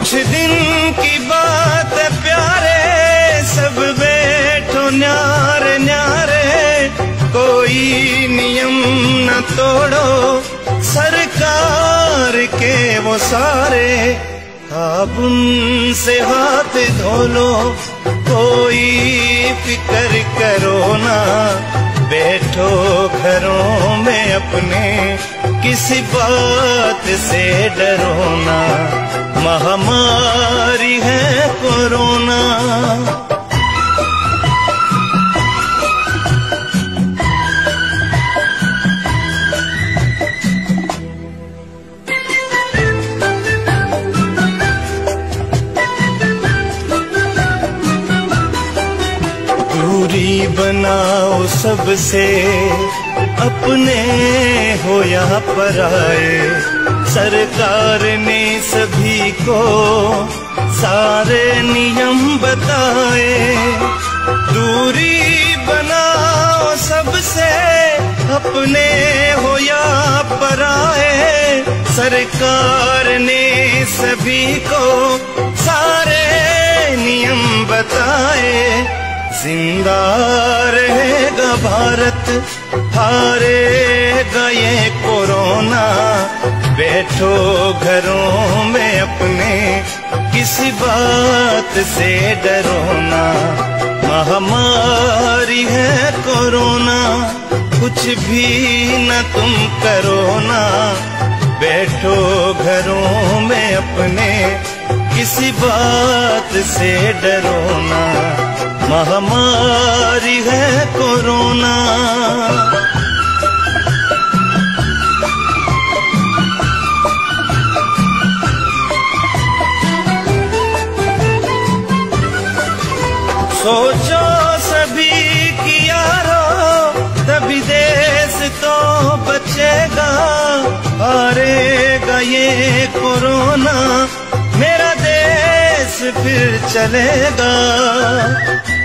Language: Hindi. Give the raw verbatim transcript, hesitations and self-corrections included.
कुछ दिन की बात है प्यारे, सब बैठो न्यारे न्यारे, कोई नियम न तोड़ो, सरकार के वो सारे, साबुन से हाथ धो लो, कोई फिक्र करो ना, बैठो घरों में अपने, किसी बात से डरो ना, महामारी है कोरोना। दूरी बनाओ सबसे, अपने हो या पराए, सरकार ने सभी को सारे नियम बताए। दूरी बनाओ सबसे, अपने हो या पराए, सरकार ने सभी को सारे नियम बताए। जिंदा रहेगा भारत, हारेगा ये कोरोना, बैठो घरों में अपने, किसी बात से डरो ना, महामारी है कोरोना, कुछ भी न तुम करो ना, बैठो घरों में अपने, किसी बात से डरो ना, महामारी है कोरोना। सोचो सभी की यारो, तभी देश तो बचेगा, हारेगा ये कोरोना, मेरा देश फिर चलेगा।